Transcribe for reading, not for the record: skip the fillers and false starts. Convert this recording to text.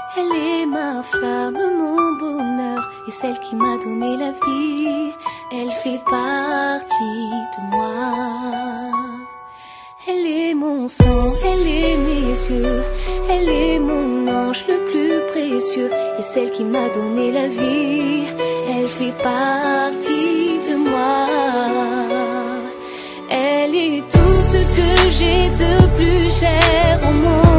Elle est ma flamme, mon bonheur, et celle qui m'a donné la vie. Elle fait partie de moi. Elle est mon sang, elle est mes yeux, elle est mon ange le plus précieux, et celle qui m'a donné la vie. Elle fait partie de moi. Elle est tout ce que j'ai de plus cher au monde.